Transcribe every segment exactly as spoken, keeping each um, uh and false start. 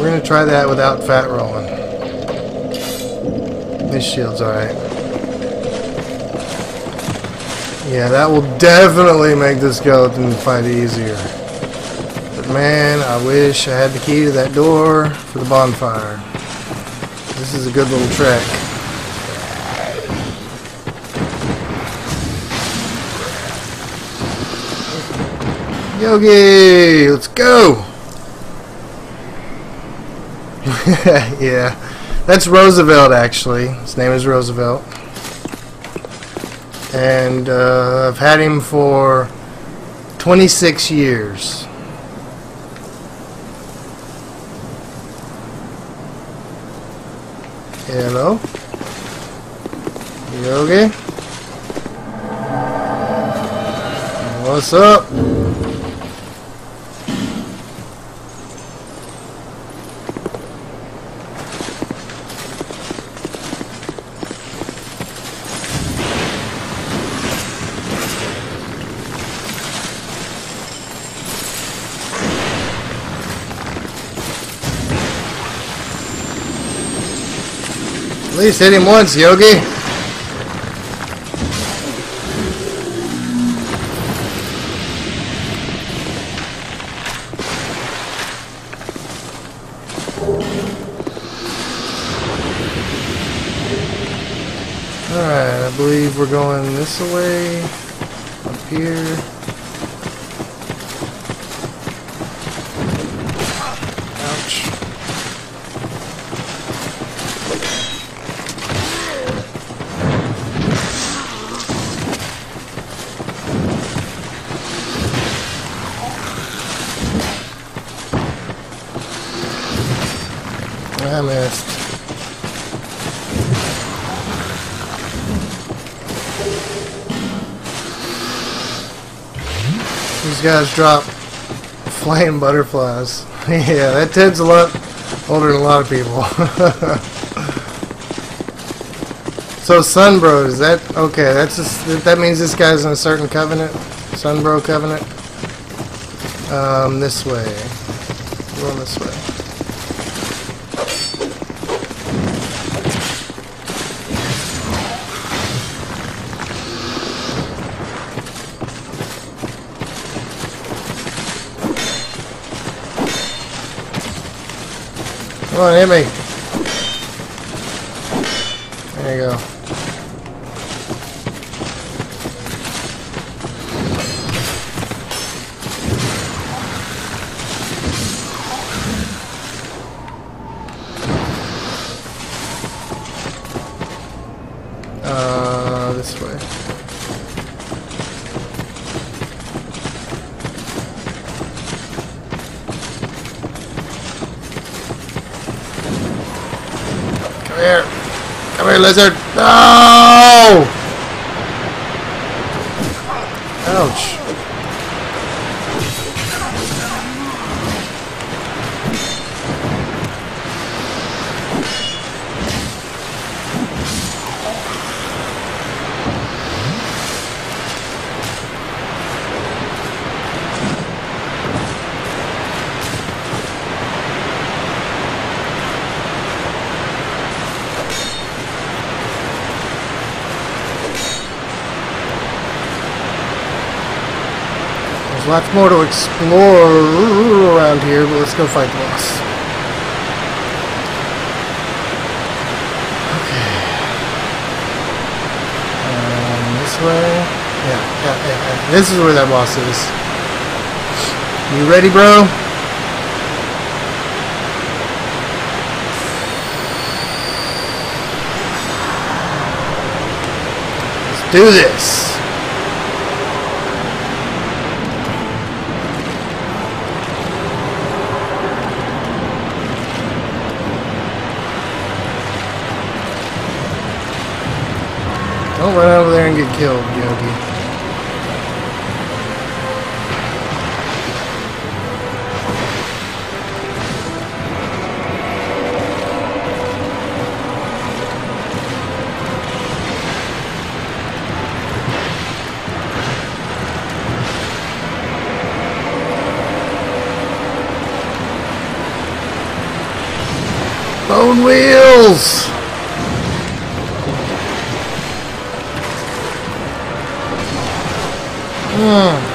We're gonna try that without fat rolling. This shield's alright. Yeah, that will definitely make the skeleton fight easier. But man, I wish I had the key to that door for the bonfire. This is a good little trick. Yogi, let's go! Yeah, that's Roosevelt actually. His name is Roosevelt. And uh, I've had him for twenty-six years. Hello? Yogi? What's up? At least hit him once, Yogi. Alright, I believe we're going this way, up here. Ouch. I missed. These guys drop flame butterflies. Yeah, that Ted's a lot older than a lot of people. So Sunbro, is that okay? That's just, that means this guy's in a certain covenant, Sunbro covenant. Um, this way. We're going this way. Come on, hit me. There you go. Uh, this way. Come here. Come here, lizard. No! Ouch. There's lots more to explore around here, but let's go fight the boss. Okay. Um, this way? Yeah, yeah, yeah, yeah. This is where that boss is. You ready, bro? Let's do this. Don't run over there and get killed, Yogi. wheels! Hmm.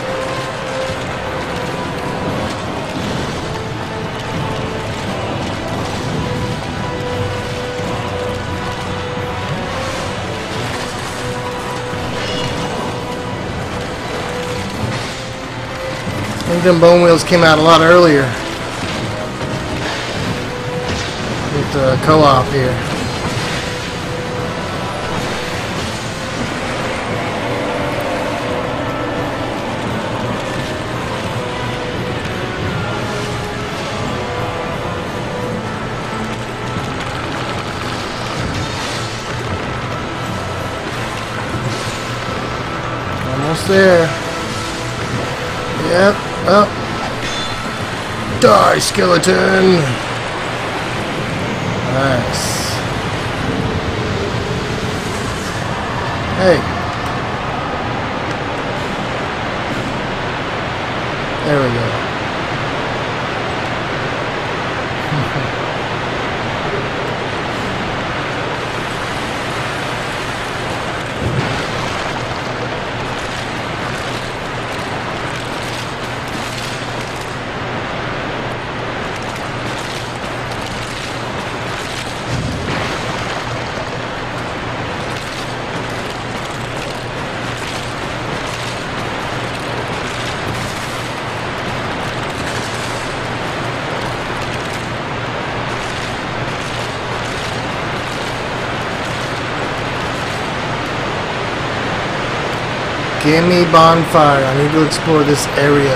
I think them bone wheels came out a lot earlier with the co-op here. Almost there. Yep. Up. Die, skeleton. Nice. Hey. There we go. Give me bonfire. I need to explore this area.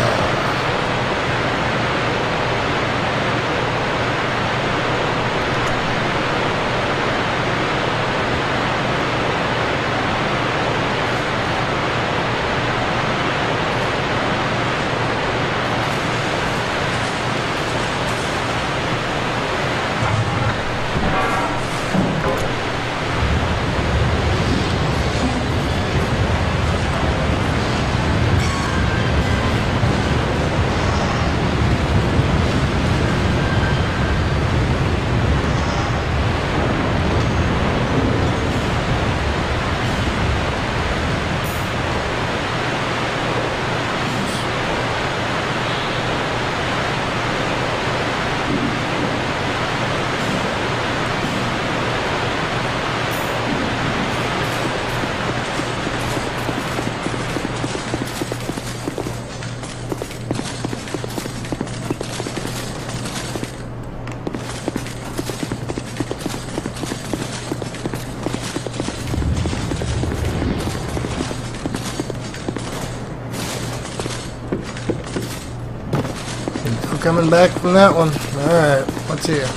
Coming back from that one. Alright, what's here?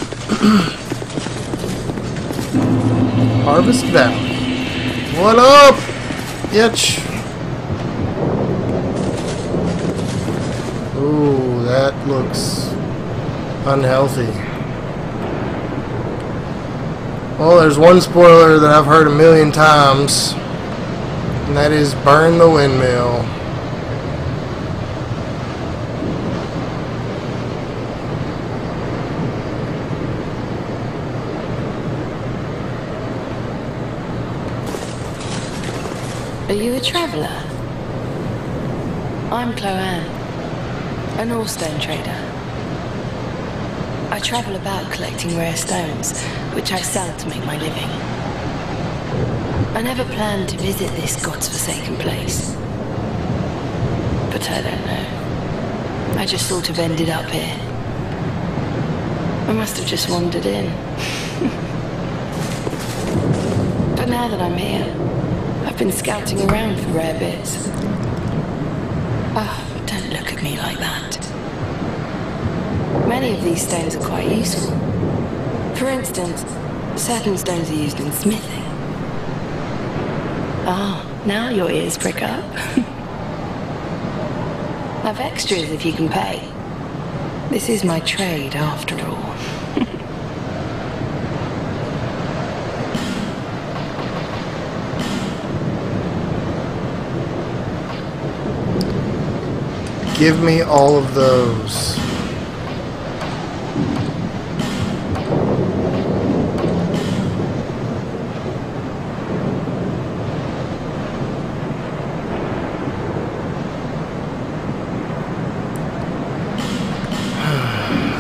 Harvest Valley. What up? Yitch. Ooh, that looks unhealthy. Well, there's one spoiler that I've heard a million times, and that is burn the windmill. Are you a traveller? I'm Chloanne, an ore stone trader. I travel about collecting rare stones, which I sell to make my living. I never planned to visit this god's-forsaken place. But I don't know. I just sort of ended up here. I must have just wandered in. But now that I'm here, I've been scouting around for rare bits. Oh, don't look at me like that. Many of these stones are quite useful. For instance, certain stones are used in smithing. Ah, now your ears prick up. I've extras if you can pay. This is my trade after all. Give me all of those.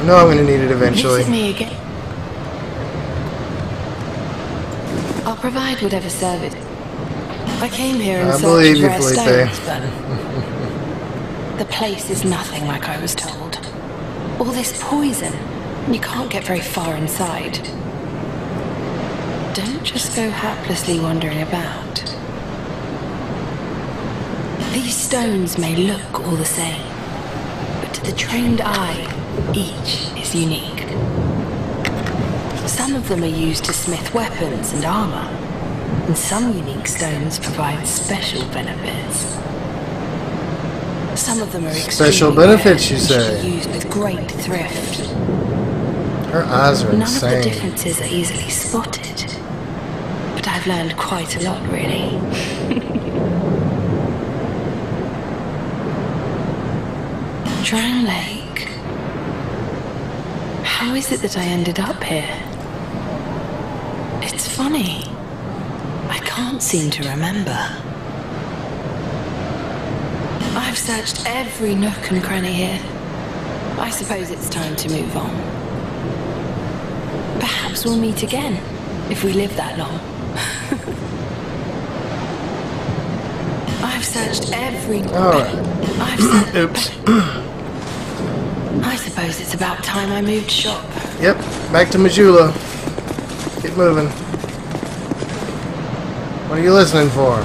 know I'm gonna need it eventually. Visit me again. I'll provide whatever service. I came here in I search believe of you, rare Felipe. stones, but the place is nothing like I was told. All this poison, you can't get very far inside. Don't just go haplessly wandering about. These stones may look all the same, but to the trained eye, each is unique. Some of them are used to smith weapons and armor, and some unique stones provide special benefits. Some of them are Special extremely benefits, rare, you and say? should be used with great thrift. Her eyes are None insane. of the differences are easily spotted, but I've learned quite a lot, really. Drown Lake. How is it that I ended up here? It's funny. I can't seem to remember. I've searched every nook and cranny here. I suppose it's time to move on. Perhaps we'll meet again, if we live that long. I've searched every... Alright. I've searched... Oops. I suppose it's about time I moved shop. Yep, back to Majula. Get moving. What are you listening for?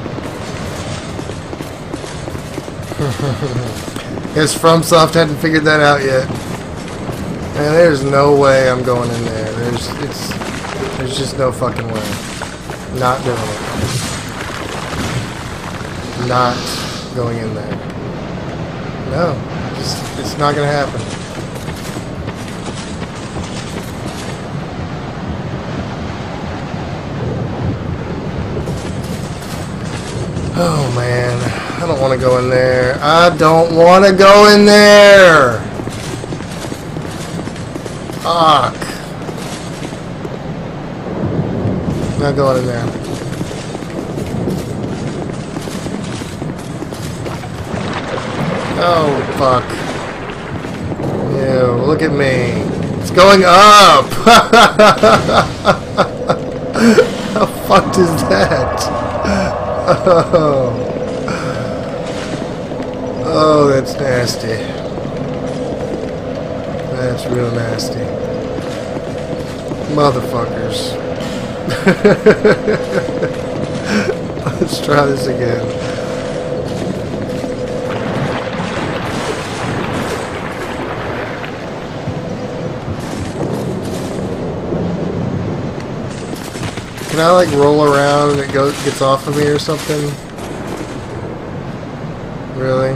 Guess FromSoft hadn't figured that out yet. Man, there's no way I'm going in there. There's it's there's just no fucking way. Not doing it. Not going in there. No, just it's not gonna happen. Oh man, I don't want to go in there. I don't want to go in there. Fuck. Not going in there. Oh fuck. Ew, look at me. It's going up. How fucked is that? Oh. Oh, that's nasty. That's real nasty. Motherfuckers. Let's try this again. Can I like roll around and it goes gets off of me or something? Really?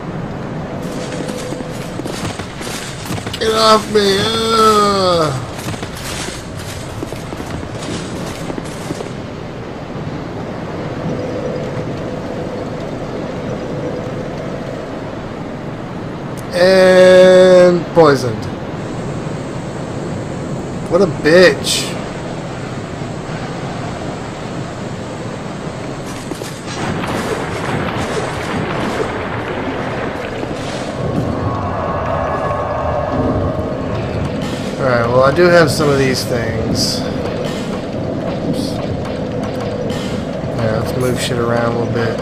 Get off me! Ugh. And poisoned. What a bitch. Alright, well I do have some of these things. Oops. Yeah, let's move shit around a little bit.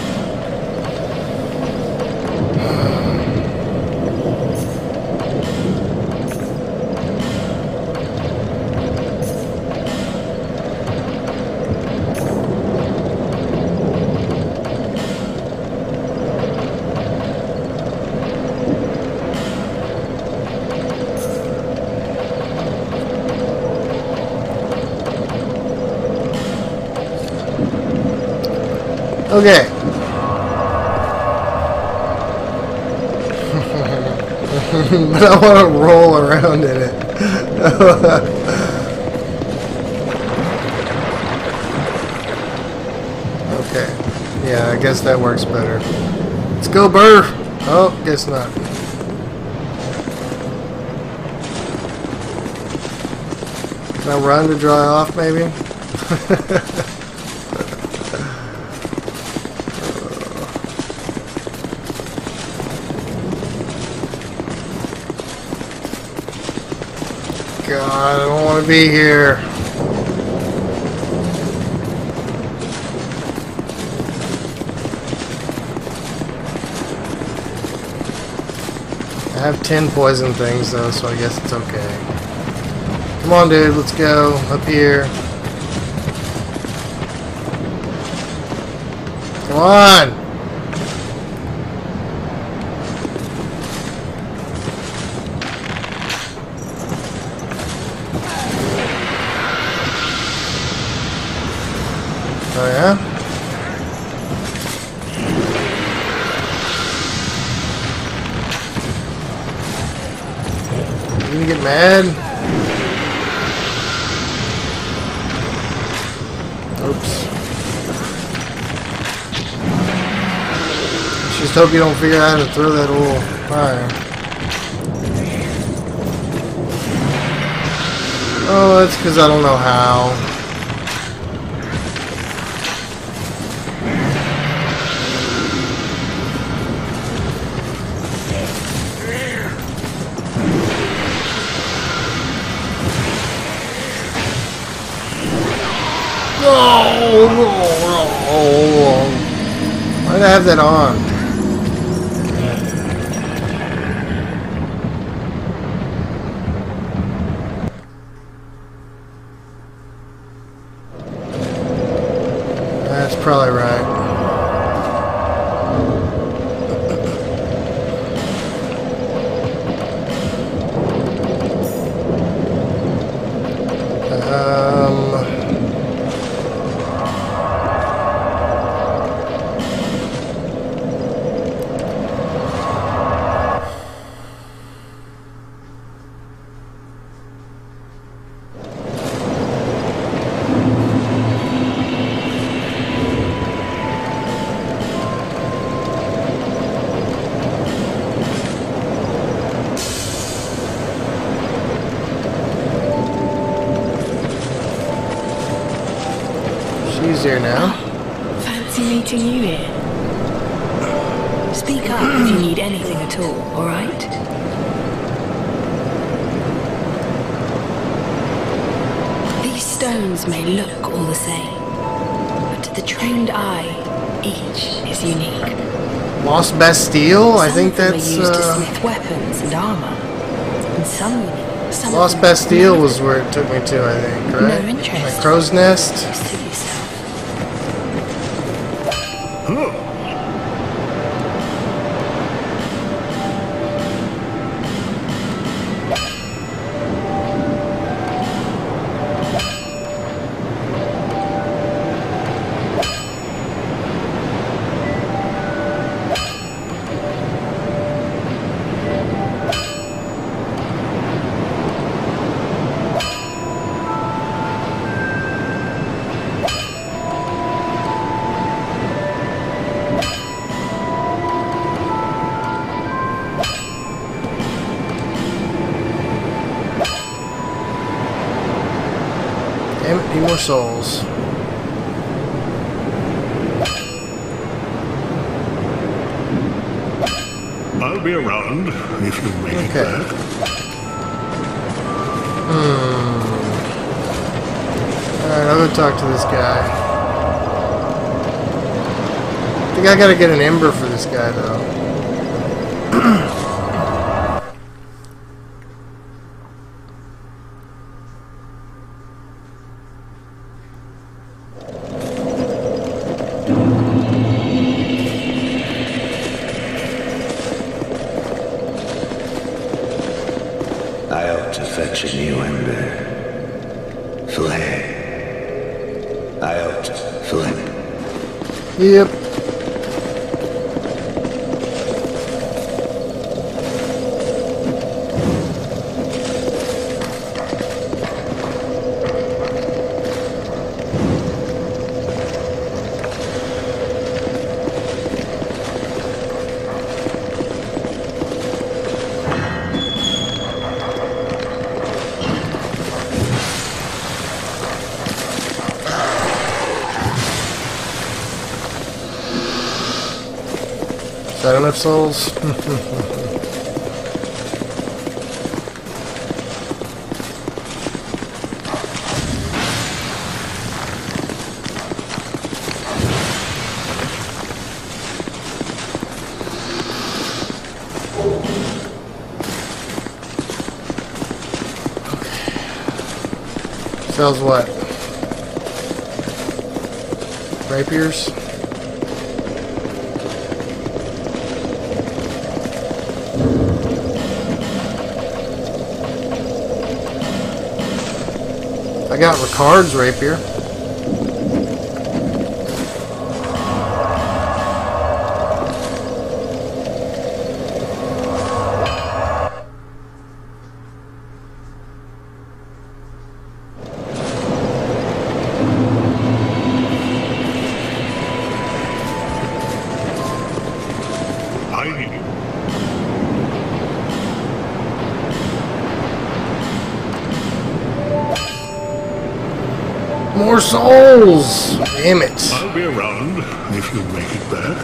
Okay. But I want to roll around in it. Okay. Yeah, I guess that works better. Let's go, Burr. Oh, guess not. Can I run to dry off, maybe? god, I don't want to be here. I have ten poison things though, so I guess it's okay. Come on, dude, let's go up here. Come on! Oh yeah? You gonna get mad? Oops. Just hope you don't figure out how to throw that little fire. Oh, that's because I don't know how. No, no, no. Why did I have that on? That's probably right. She's here now. Oh, fancy meeting you here. Speak up if you need anything at all, alright? These stones may look all the same, but to the trained eye, each is unique. Lost Bastille? I think Some of them that's. are used to Uh, smith weapons and armor. And some, some of Lost them Bastille never- was where it took me to, I think, right? No interest. Like Crow's Nest. Just to yourself. Damn it, need more souls. I'll be around if you make it Okay. back. Hmm. Alright, I'll go talk to this guy. I think I gotta get an ember for this guy, though. I ought to fetch a new ember. Flame. I ought to flip. Yep. Is that enough souls? Sells what? Rapiers? I got Ricard's rapier. More souls! Damn it. I'll be around if you make it back.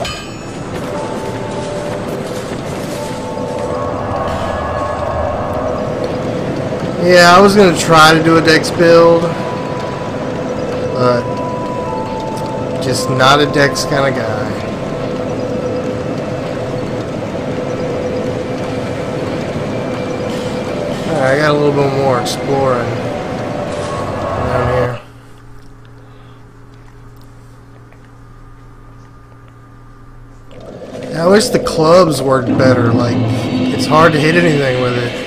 Yeah, I was gonna try to do a dex build, but just not a dex kind of guy. Alright, I got a little bit more exploring down here. I wish the clubs worked better. Like, it's hard to hit anything with it.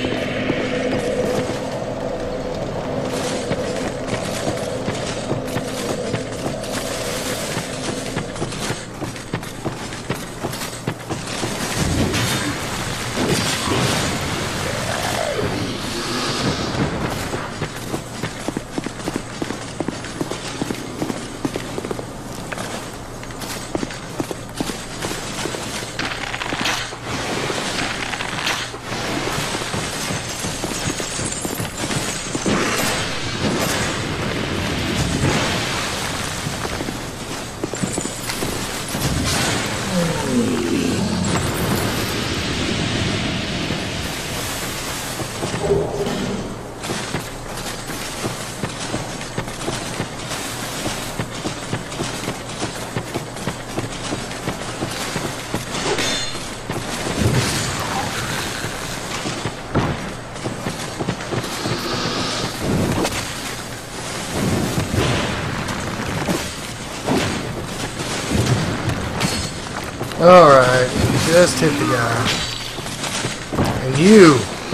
Alright, just hit the guy. And you!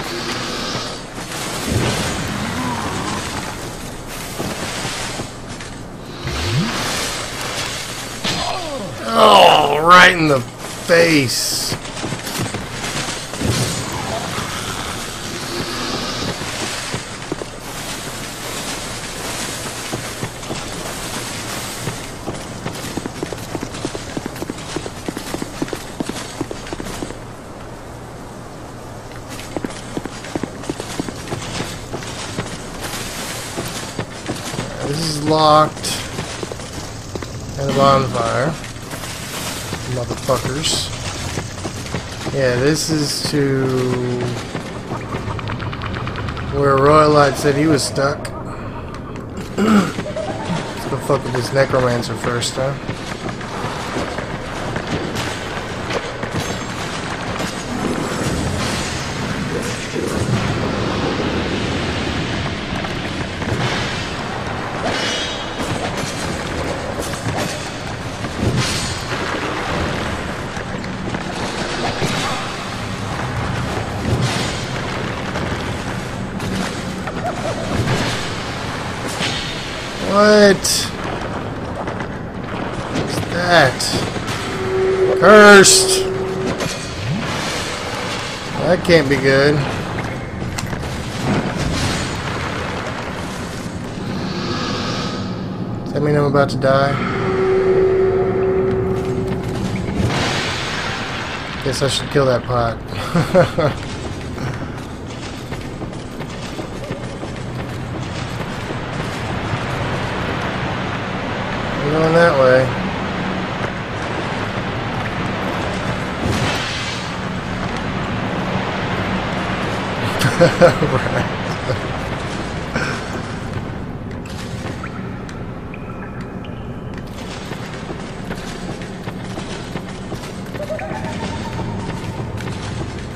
Oh, right in the face. This is locked. And a bonfire. Motherfuckers. Yeah, this is to where Royalite said he was stuck. Let's go fuck with this necromancer first, huh? What is that? Cursed! That can't be good. Does that mean I'm about to die? Guess I should kill that pot. Going that way. Right.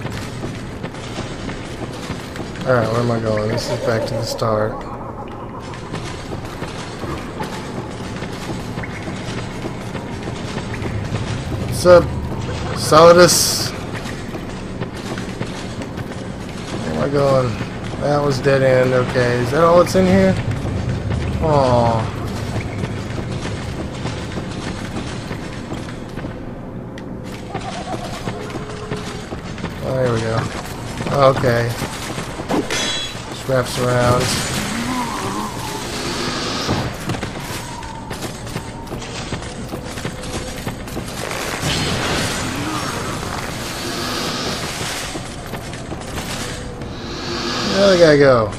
Alright, where am I going? This is back to the start. What's up, Solidus? Where am I going? That was dead end. Okay, is that all that's in here? Aww. Oh, there we go. Okay. Just wraps around. Where the guy go?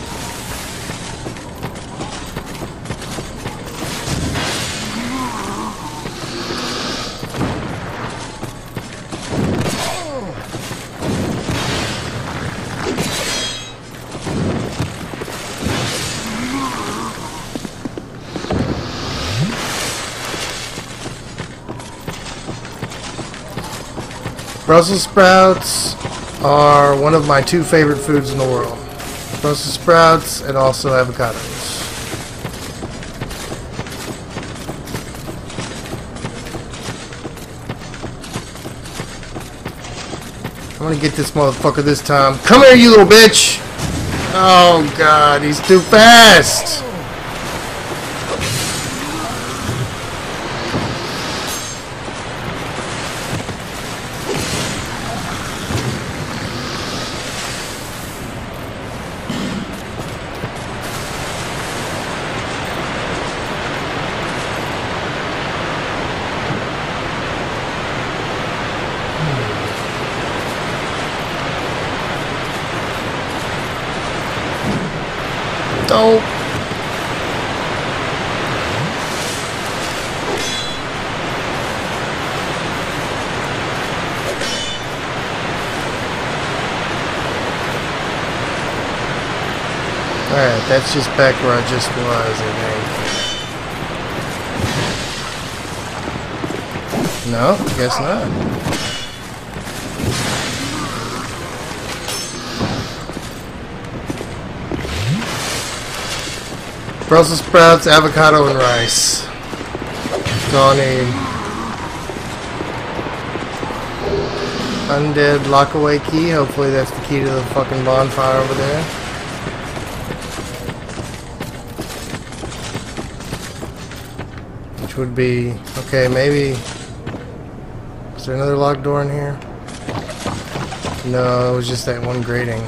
Brussels sprouts are one of my two favorite foods in the world. Brussels sprouts and also avocados. I'm gonna get this motherfucker this time. Come here, you little bitch! Oh god, he's too fast! Don't. Alright, that's just back where I just was, I think. No, guess not. Brussels sprouts, avocado, and rice. That's all I need. Undead lockaway key. Hopefully that's the key to the fucking bonfire over there. Which would be... Okay, maybe... Is there another locked door in here? No, it was just that one grating.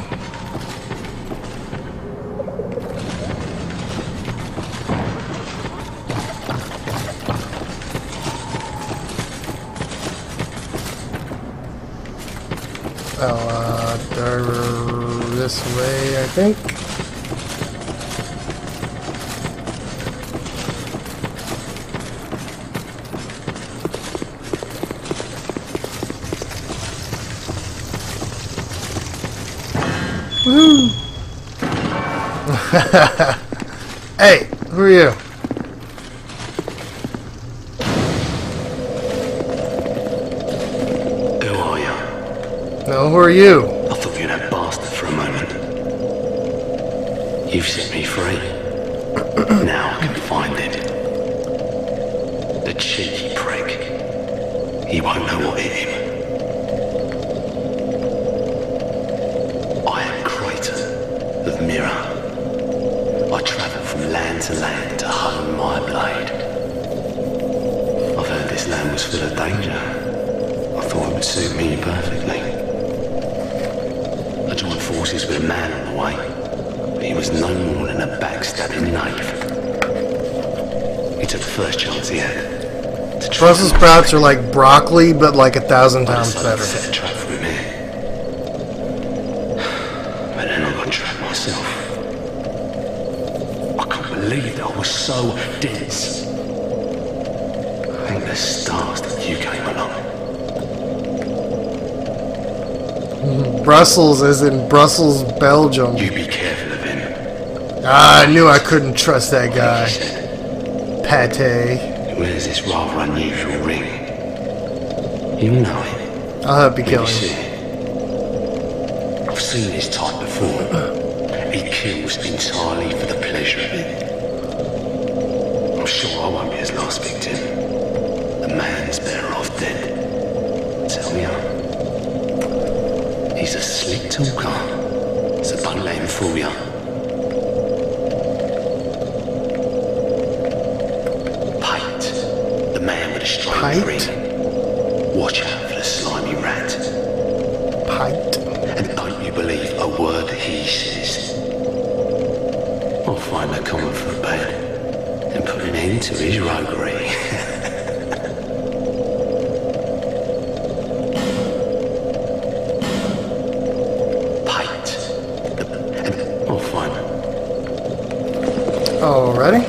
Oh, uh, this way, I think. Woo! Hey, who are you? No, who are you? I thought you were that bastard for a moment. You've set me free. Now I can find him. The cheeky prick. He won't know what hit him. I am Crater of Mirror. I travel from land to land to hone my blade. I've heard this land was full of danger. I thought it would suit me perfectly. I joined forces with a man on the way, but he was no more than a backstabbing knave. He took the first chance he had. Brussels sprouts are like broccoli, but like a thousand times better. Set a trap for me. But then I got trapped myself. I can't believe that I was so dense. Thank the stars that you came along. Brussels as in Brussels, Belgium. You be careful of him. Ah, I knew I couldn't trust that guy. Pate. He wears this rather unusual ring. You know it. I'll help you kill him. I've seen this type before. He kills entirely for the pleasure of it. I'm sure I won't be his last victim. The man's better off dead. fool you. Pate, the man with a strange Pate? ring. Watch out for the slimy rat. Pite. And don't you believe a word that he says. I'll find the common for a bed and put an end to his roguery. Alrighty.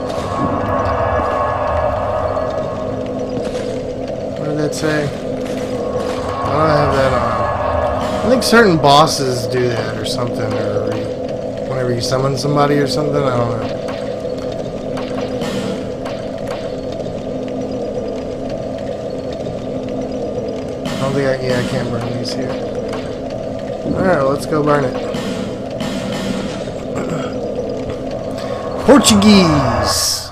What did that say? Why do I have that on? I think certain bosses do that or something, or whenever you summon somebody or something, I don't know. I don't think I, yeah, I can't burn these here. Alright, let's go burn it. Portuguese.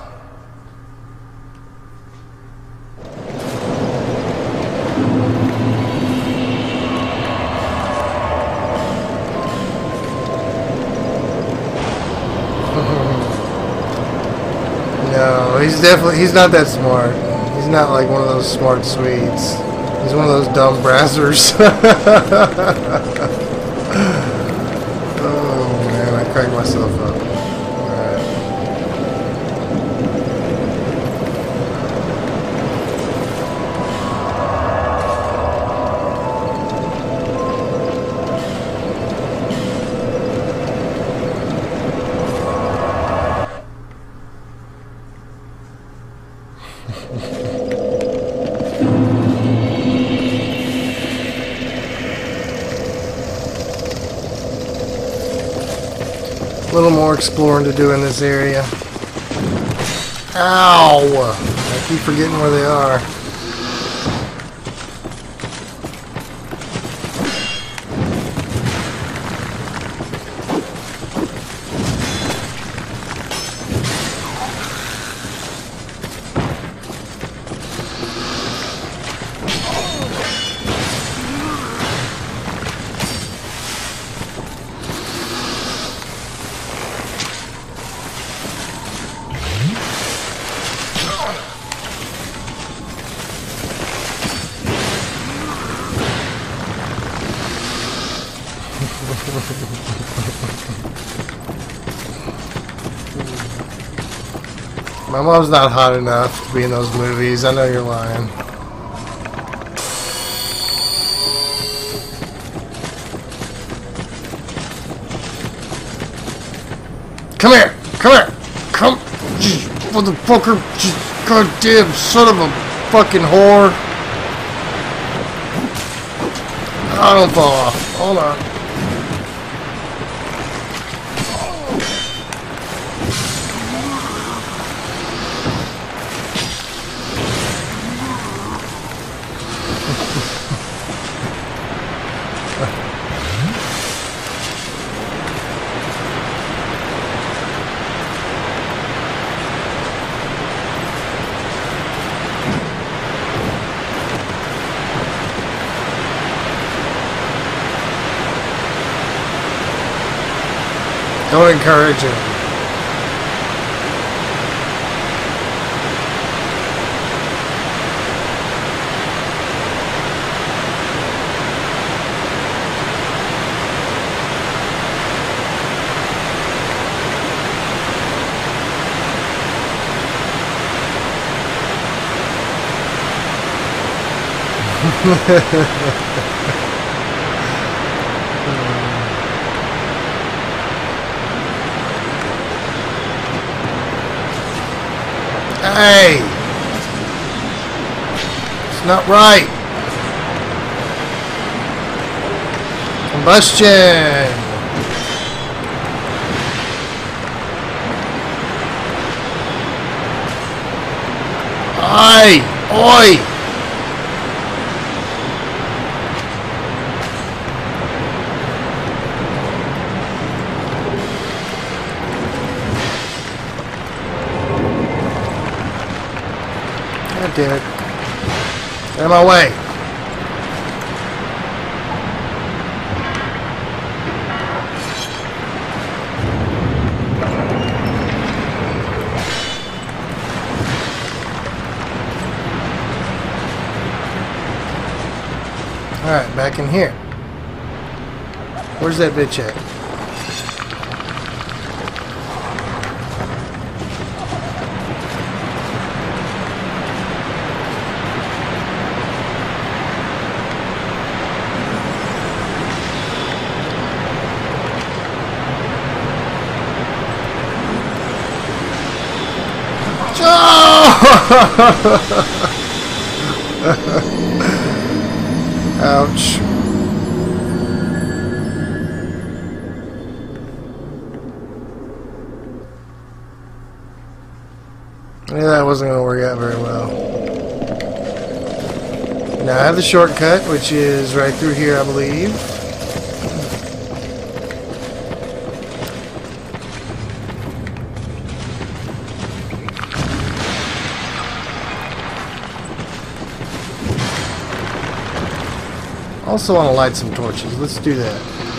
No, he's definitely, he's not that smart. He's not like one of those smart Swedes. He's one of those dumb brassers. Oh man, I cracked myself up. A little more exploring to do in this area. Ow! I keep forgetting where they are. My mom's not hot enough to be in those movies. I know you're lying. Come here! Come here! Come! Motherfucker! Goddamn son of a fucking whore! Oh, don't fall off. Hold on. Don't encourage him. Hey! It's not right. Combustion. Oi! Oi! God damn it. Get out of my way. Alright, back in here. Where's that bitch at? Ouch. Yeah, that wasn't going to work out very well. Now I have the shortcut, which is right through here, I believe. Also want to light some torches. Let's do that.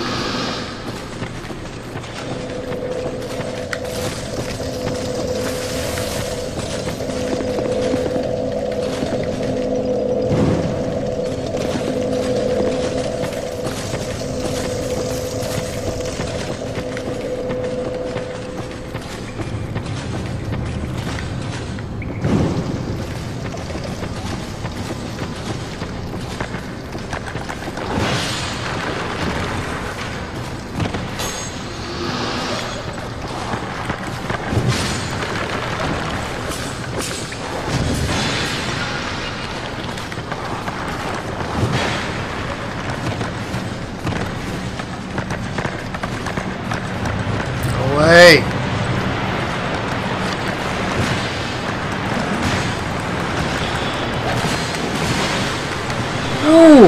Away. Ooh.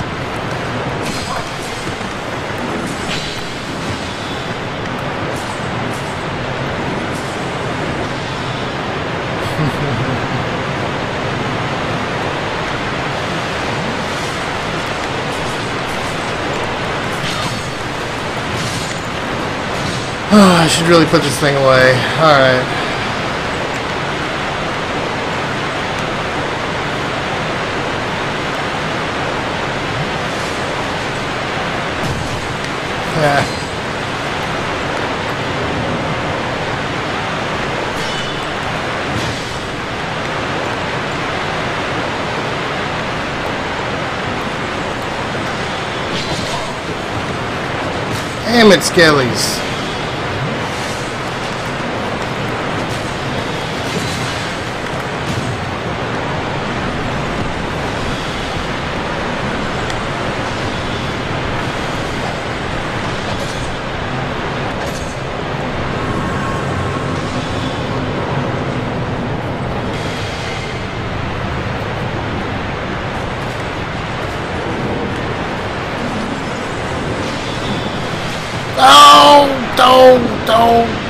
Oh, I should really put this thing away. Alright. Yeah. Damn it, Skellies. Don't, don't, don't.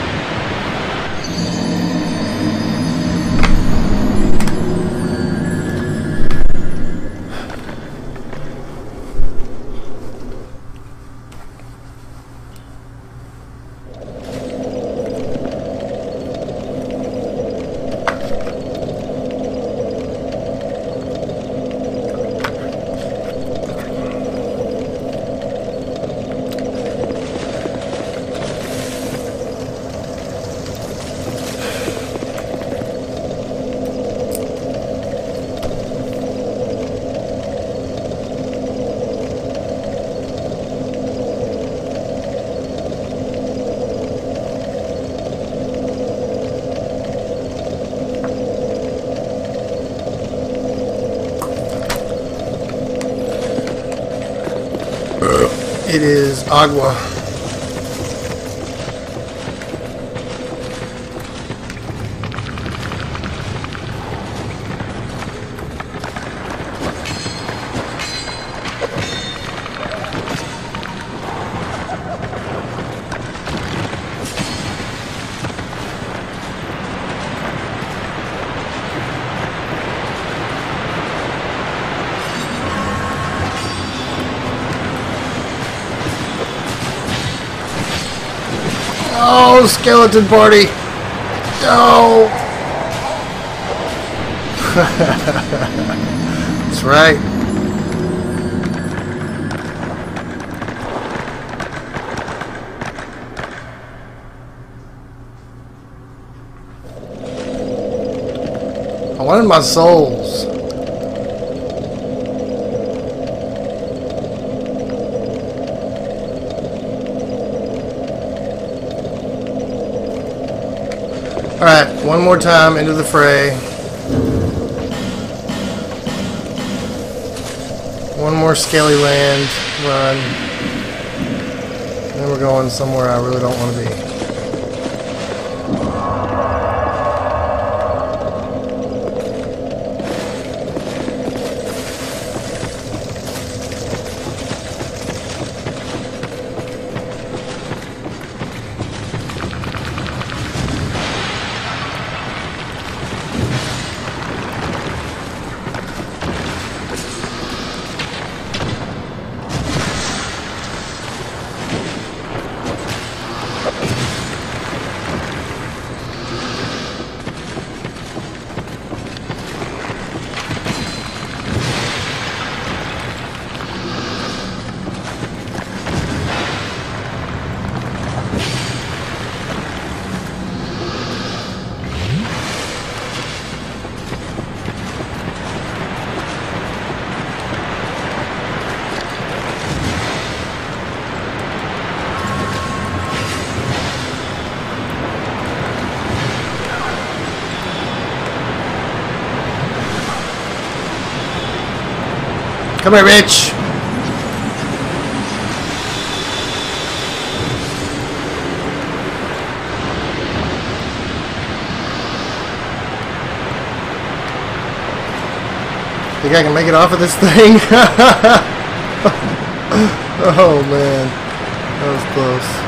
It is agua. Oh, skeleton party! No! That's right. wanted my souls. Alright, one more time into the fray. One more scaly land run. Then we're going somewhere I really don't want to be. Come here, Rich. Think I can make it off of this thing? Oh man, that was close.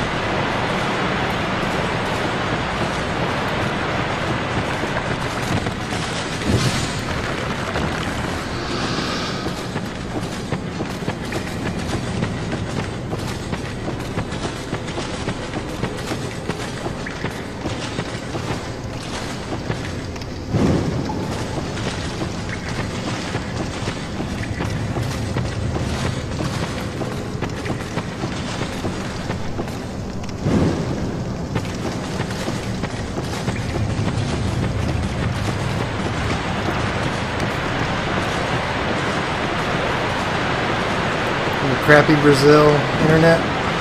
Crappy Brazil internet.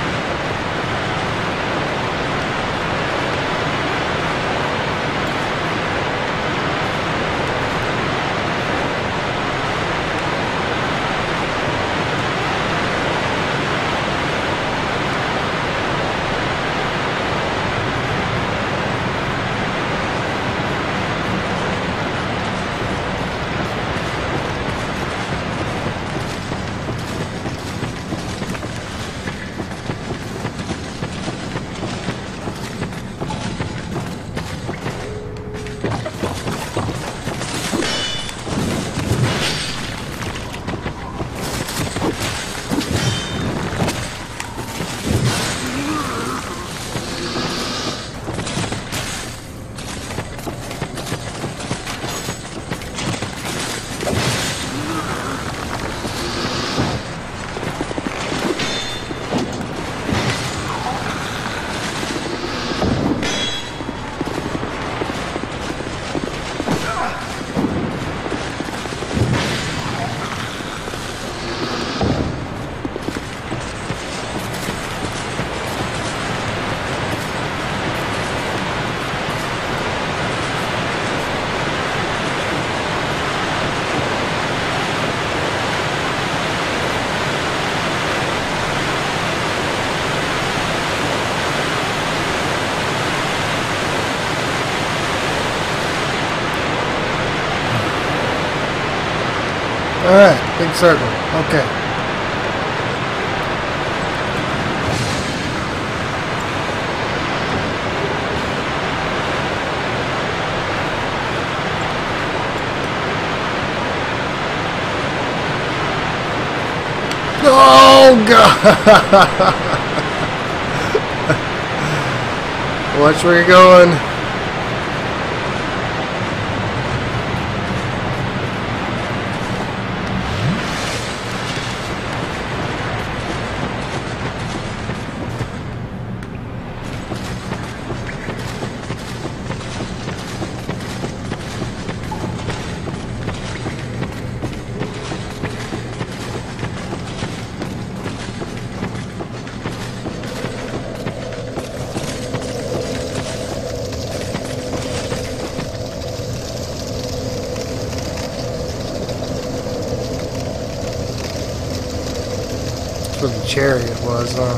Alright, big circle. Okay. Oh, God! Watch where you're going. That's what the chariot was, huh?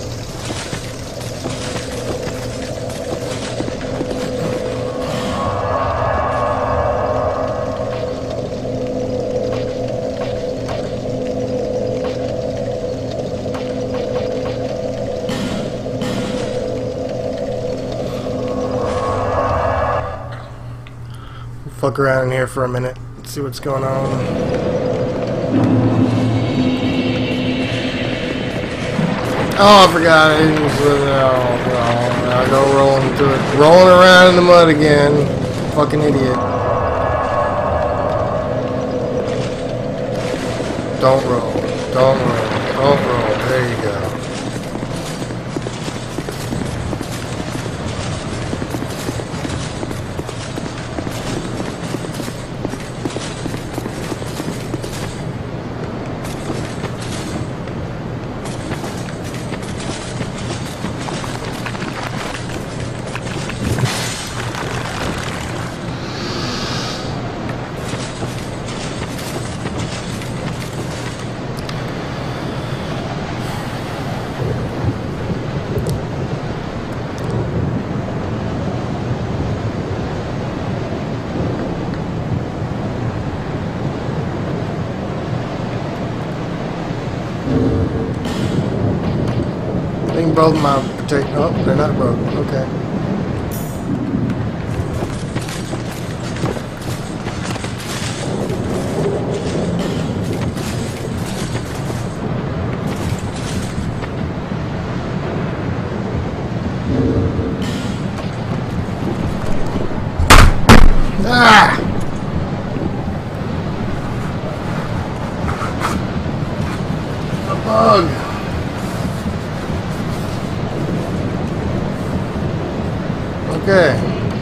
Fuck around in here for a minute. See what's going on. Oh, I forgot. I didn't use it. Oh, no. I go rolling through it. Rolling around in the mud again. Fucking idiot. Don't roll. Don't roll. Don't roll. There you go. I think both my protect. Oh, they're not broken. Okay. Ah! A bug. Okay.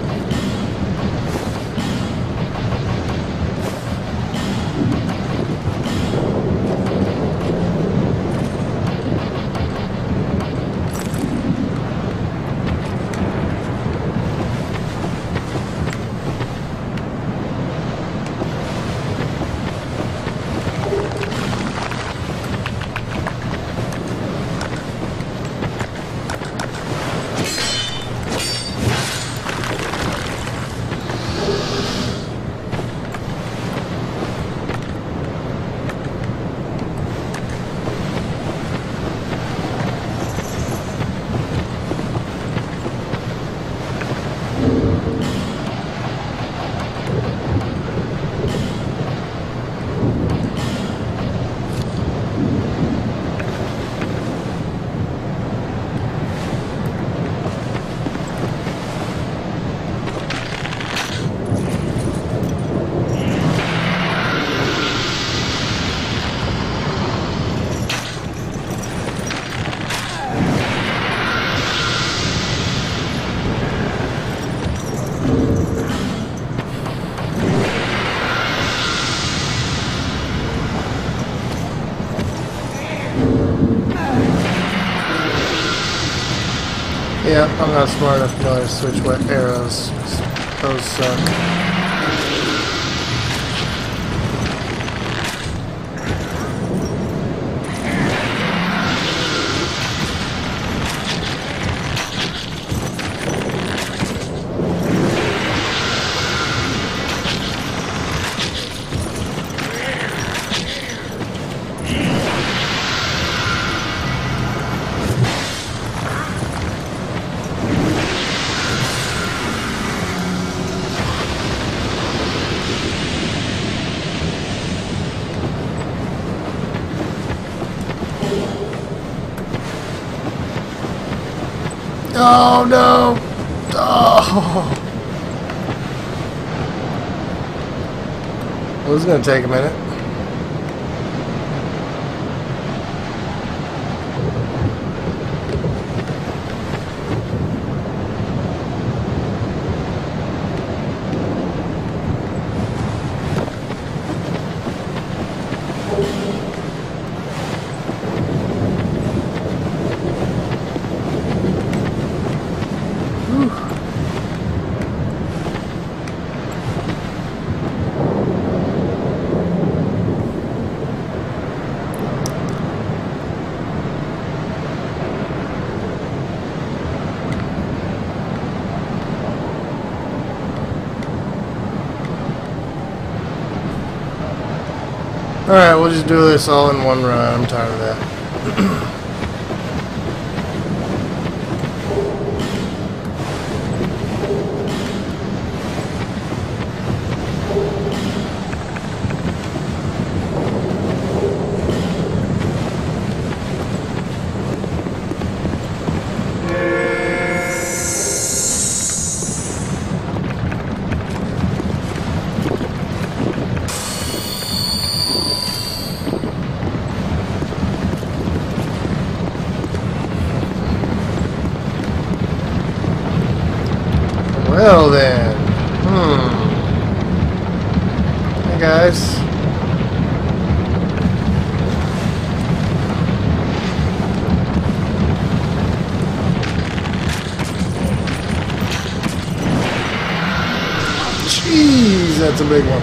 Yeah, I'm not smart enough to know how to switch what arrows. Those suck. Oh no! Oh! Well, this is gonna take a minute. Alright, we'll just do this all in one run. I'm tired of that. Well then, hmm. Hey guys. Jeez, that's a big one.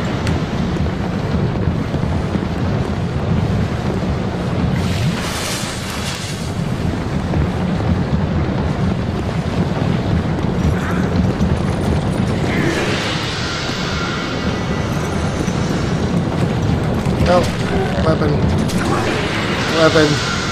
Oh, weapon. Weapon.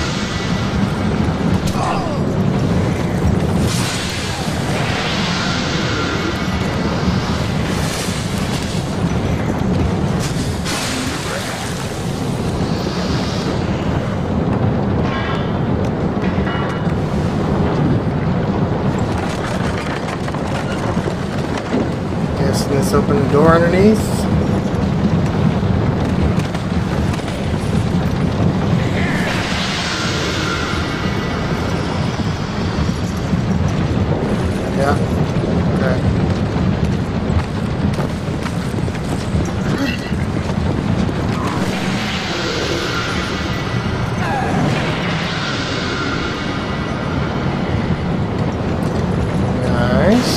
Guessing this opened the door underneath. Yeah. Okay. Nice.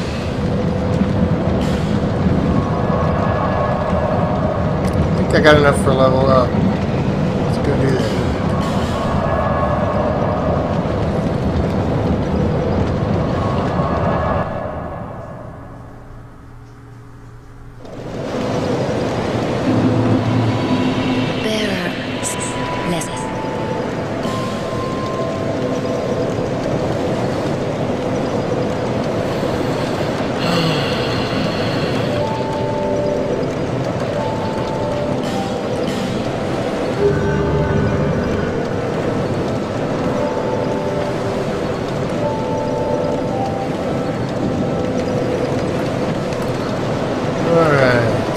I think I got enough for a level up. Let's go do that. Alright.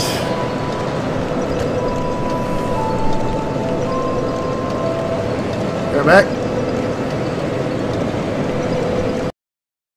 Go back.